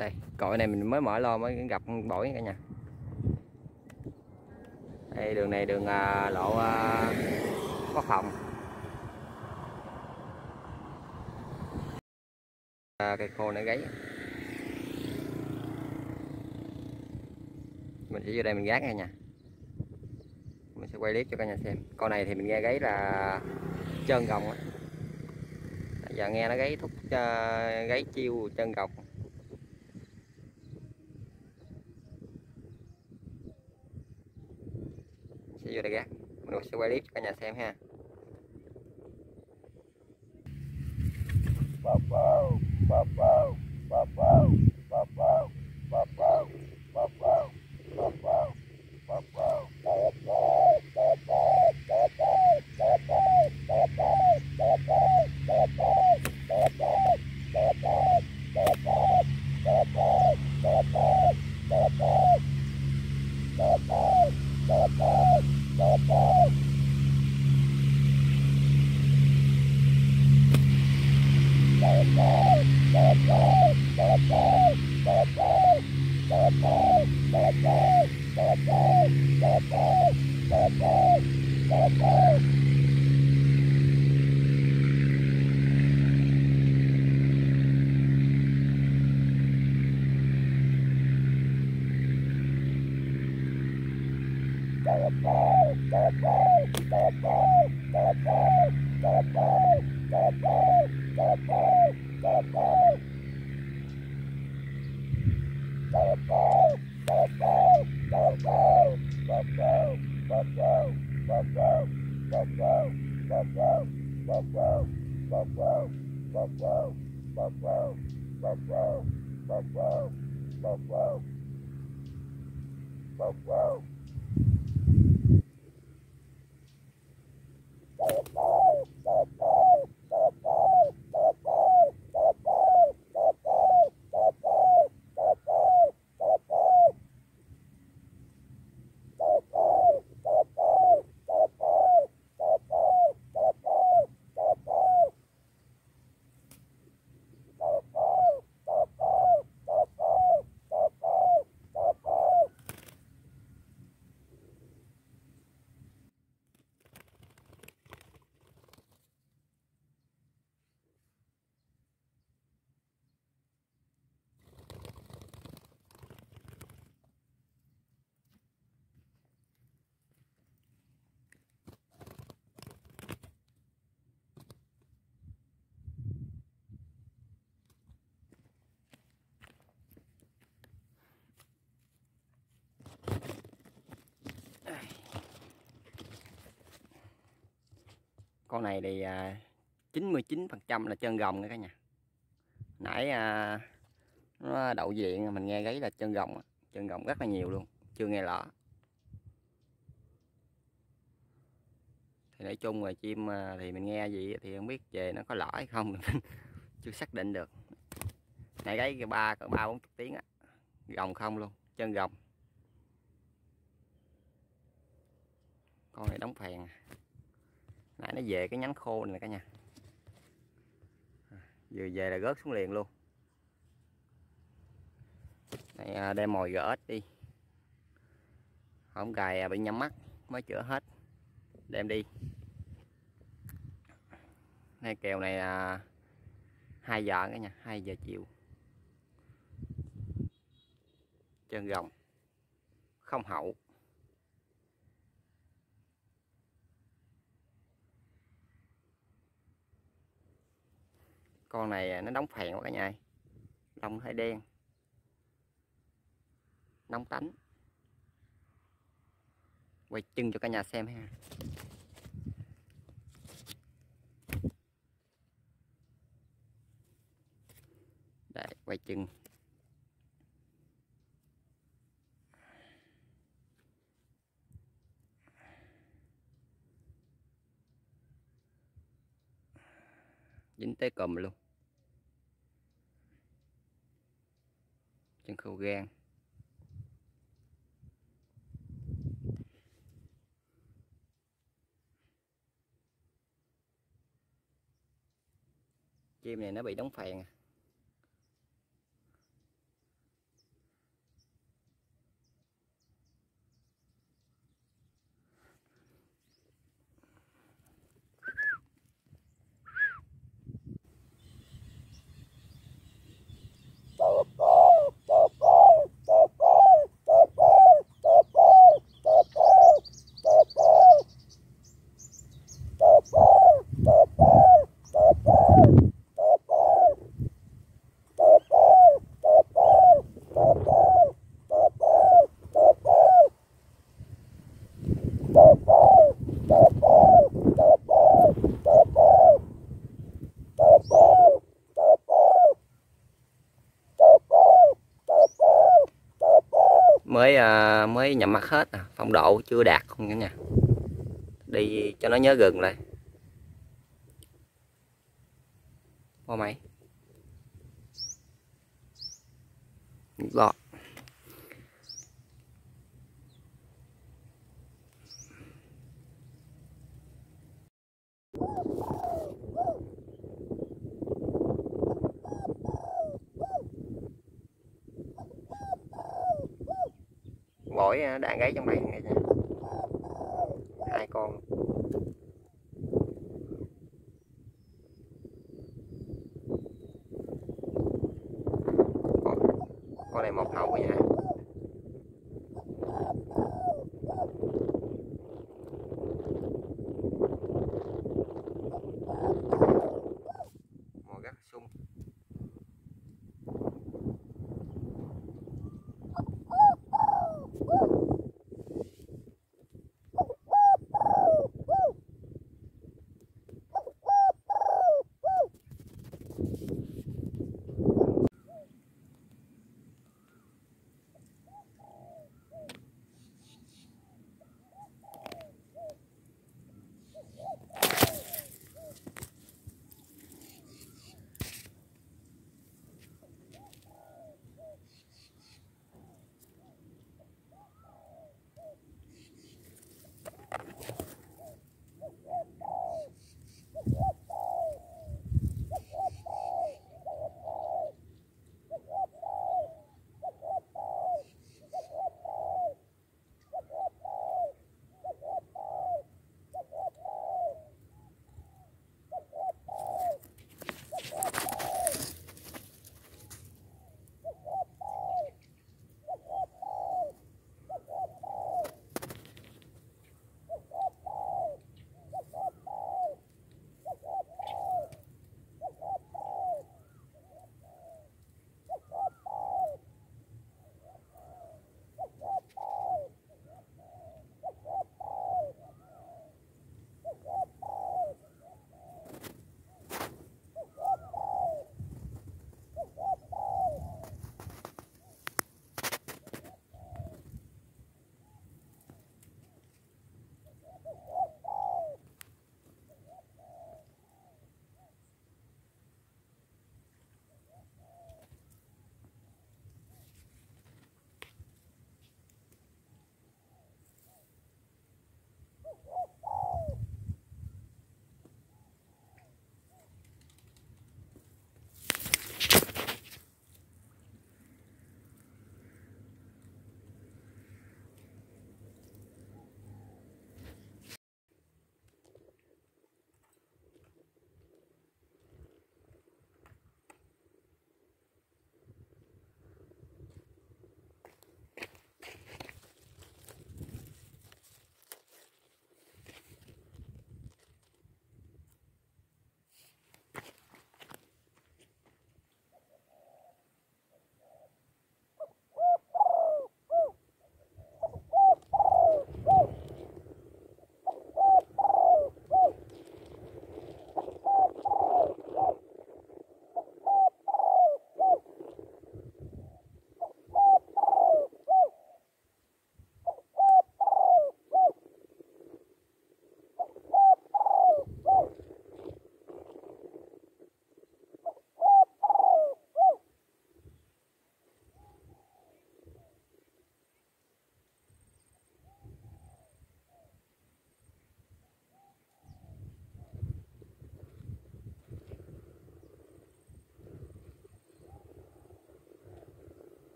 Đây, cội này mình mới mở lo mới gặp bổi cả nhà. Đây đường này đường lộ có phòng. Cây khô này gáy. Mình sẽ vô đây mình gác nha. Mình sẽ quay clip cho cả nhà xem. Con này thì mình nghe gáy là trơn gồng á. Giờ nghe nó gáy thúc gáy chiêu trơn gồng. Sẽ vô đây gác. Mình sẽ quay clip cho cả nhà xem ha. Con này thì 99% là chân gồng nha cả nhà. Nãy nó đậu diện mình nghe gáy là chân gồng rất là nhiều luôn, chưa nghe lõ. Thì nói chung là chim thì mình nghe gì thì không biết về nó có lõ hay không chưa xác định được. Nãy gáy ba 40 tiếng á, gồng không luôn, chân gồng. Con này đóng phèn. Nãy nó về cái nhánh khô này cả nhà, vừa về là rớt xuống liền luôn. Này, đem mồi gỡ đi, không cài bị nhắm mắt mới chữa hết, đem đi. Này kèo này 2 giờ cả nhà, 2 giờ chiều. Chân gồng không hậu. Con này nó đóng phèn quá cả nhà, lông hơi đen, nóng tánh. Quay chân cho cả nhà xem ha. Đây, quay chân. Dính tới cùm luôn. Chân khâu gan. Chim này nó bị đóng phèn. mới nhắm mắt hết phong độ chưa đạt không cả nhà. Đi cho nó nhớ gừng lại. Có mấy gọt. Mỗi đàn gáy trong đây nha, 2 con. Con này một hậu nha.